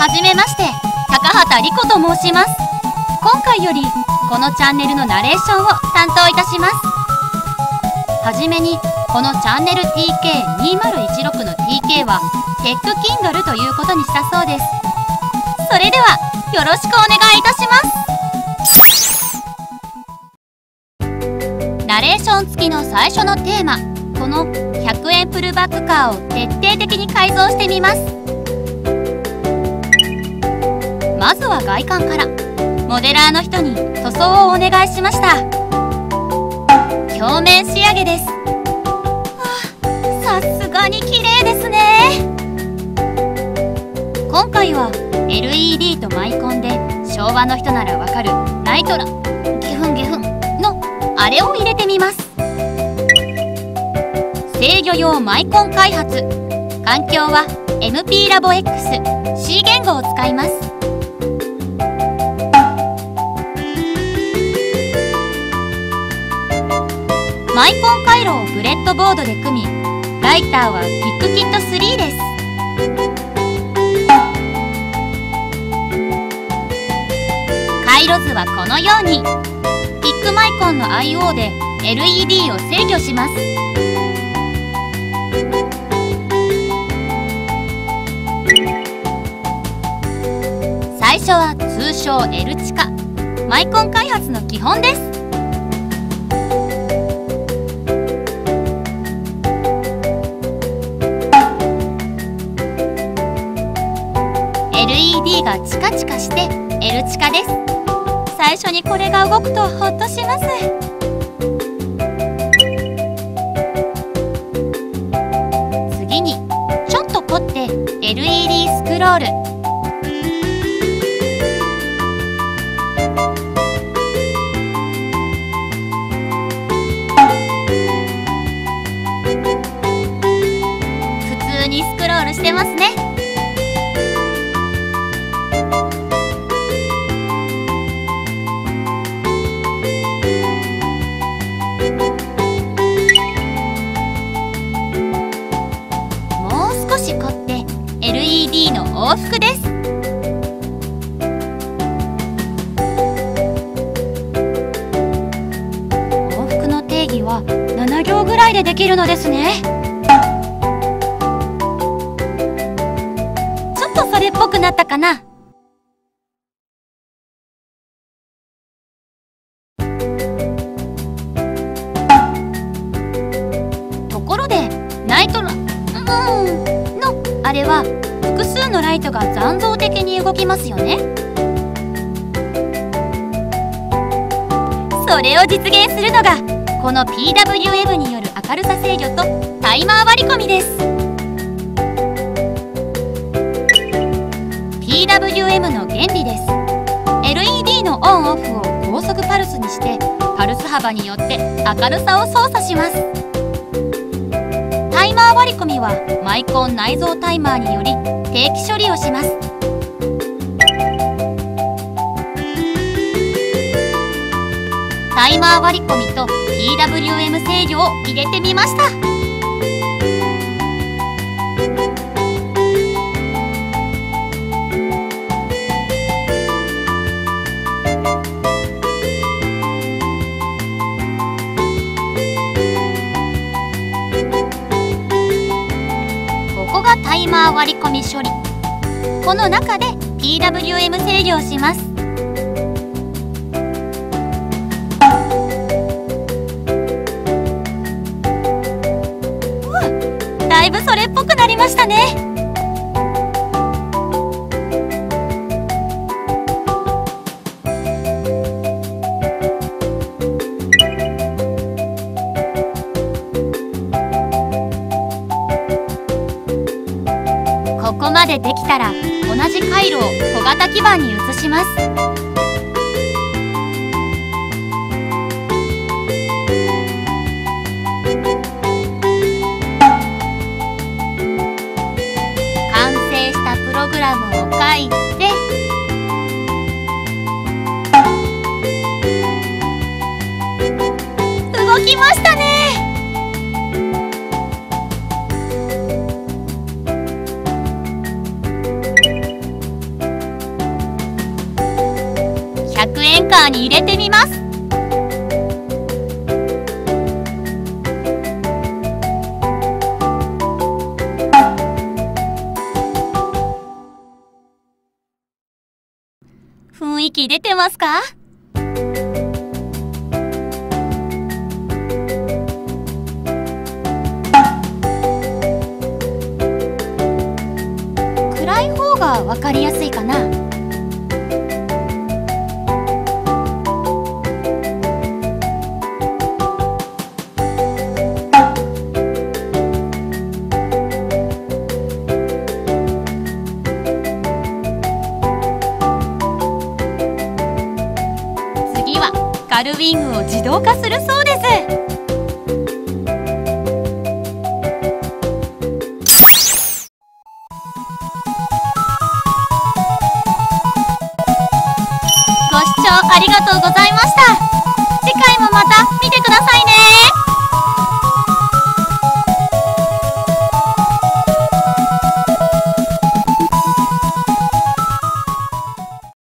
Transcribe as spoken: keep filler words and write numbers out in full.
はじめまして、高畑莉子と申します。今回よりこのチャンネルのナレーションを担当いたします。はじめにこのチャンネル ティーケーにせんじゅうろく の ティーケー はテック Kindle ということにしたそうです。それではよろしくお願いいたします。ナレーション付きの最初のテーマ、このひゃくえんプルバックカーを徹底的に改造してみます。まずは外観から。モデラーの人に塗装をお願いしました。表面仕上げです。さすがに綺麗ですね。今回は エルイーディー とマイコンで昭和の人ならわかるナイトラゲフンゲフンのあれを入れてみます。制御用マイコン開発。環境は エムピー ラボ エックス C 言語を使います。マイコン回路をブレッドボードで組み、ライターは ピックキットスリー です。回路図はこのように。ピックマイコンの アイオー で エルイーディー を制御します。最初は通称 L 地下。マイコン開発の基本です。エルイーディー がチカチカして L 地下です。最初にこれが動くとホッとします。次にちょっと凝って エルイーディー スクロール。普通にスクロールしてますね。往復です。往復の定義はなな行ぐらいでできるのですね。ちょっとそれっぽくなったかな。ところでナイトラうんのあれは複数のライトが残像的に動きますよね。それを実現するのがこの ピーダブリューエム による明るさ制御とタイマー割り込みです。 ピーダブリューエム の原理です。 エルイーディー のオンオフを高速パルスにしてパルス幅によって明るさを操作します。タイマー割り込みはマイコン内蔵タイマーにより定期処理をします。タイマー割り込みと ピーダブリューエム 制御を入れてみました。タイマー割り込み処理。この中で ピーダブリューエム 制御をします。うわ、だいぶそれっぽくなりましたね。ここまでできたら同じ回路を小型基板に移します。完成したプログラムを書いて動きましたね。 ーに入れてみます。雰囲気出てますか？暗い方がわかりやすいかな。次はガルウィングを自動化するそうです。ご視聴ありがとうございました。次回もまた見てくださいね。